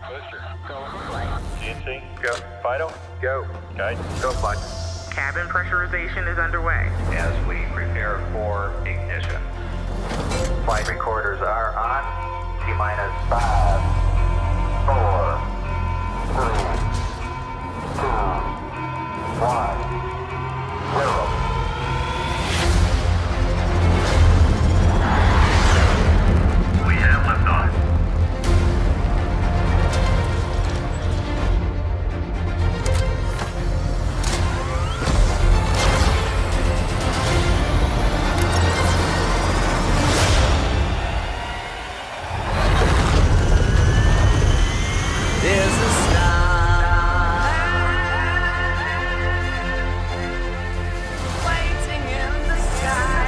Booster. Go flight. GNC. Go. Fido. Go. Guide. Go flight. Cabin pressurization is underway. As we prepare for ignition. Flight recorders are on. T-minus 5, 4, 3, 2, 1, 0. We have liftoff. There's a star waiting in the sky.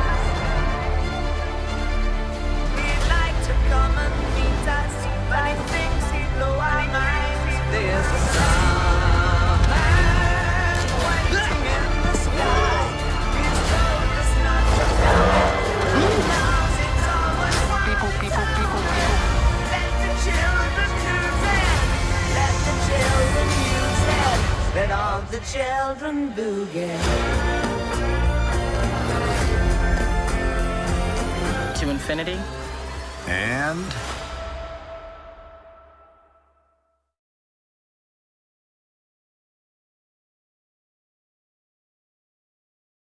He'd like to come and meet us, but he thinks he'd blow our minds. There's a star waiting in the sky. He's told us not to cry. He knows it's always one. People. Let the children use it. Let the children use it. Let all the children boogie. To infinity And